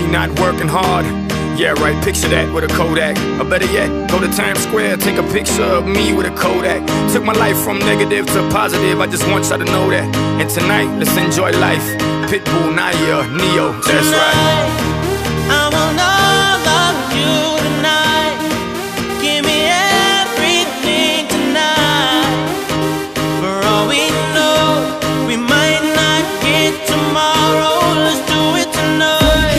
not working hard. Yeah, right, picture that with a Kodak. Or better yet, go to Times Square, take a picture of me with a Kodak. Took my life from negative to positive, I just want y'all to know that. And tonight, let's enjoy life. Pitbull, Naya, Neo, that's right. I want all of you tonight. Give me everything tonight. For all we know, we might not get tomorrow. Let's do it tonight.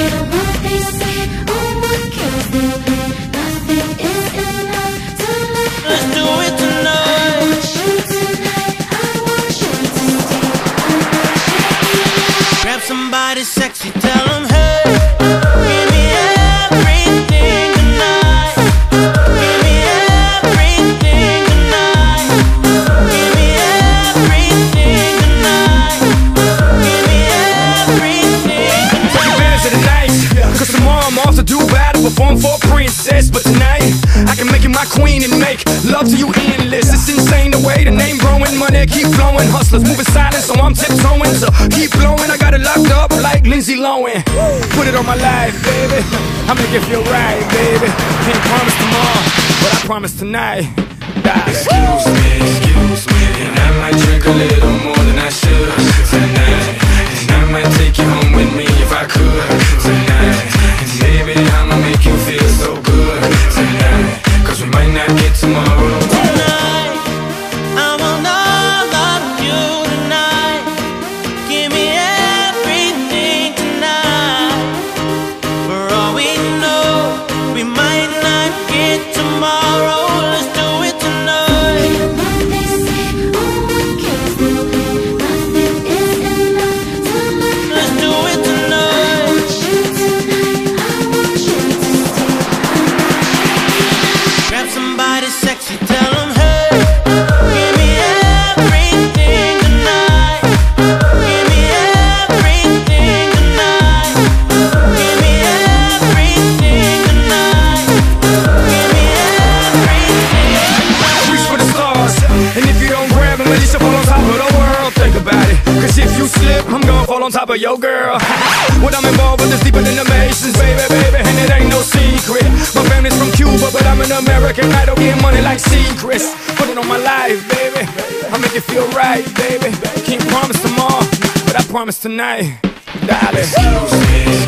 Let's do it tonight. Grab somebody sexy, tell them hey. Give me everything tonight. Give me everything tonight. Give me everything tonight. Give me everything tonight. Take advantage of the night, cause tomorrow I'm off to do battle, perform for a princess. But tonight, I can make you my queen and make love to you endless. It's insane the way the name growing, money keep flowing. Hustlers moving silent, so I'm tiptoeing. So keep blowing, I got it locked up like Lindsay Lohan. Put it on my life, baby, I make it feel right, baby. Can't promise tomorrow, but I promise tonight. Excuse me, and I might drink a little more than I should tonight. And I might take you home with me if I could tonight. And baby, I'ma make you feel so good tonight, cause we might not get tomorrow. Tonight, I want all of you tonight. Give me everything tonight. For all we know, we might not get tomorrow. Let's do it tonight. Let's do it tonight. Grab somebody sexy, tell them hey. Give me everything tonight. Give me everything tonight. Give me everything tonight. Give me everything. Reach for the stars, and if you don't grab them, at least you'll fall on top of the world. Think about it, cause if you slip, I'm gonna fall on top of your girl. What I'm involved with is deeper than the Masons, baby, and it ain't no secret. My family's from Cuba, but I'm an American idol, getting money like secrets. Put it on my life, baby, I make it feel right, baby. Can't promise tomorrow, but I promise tonight, darling. Excuse me,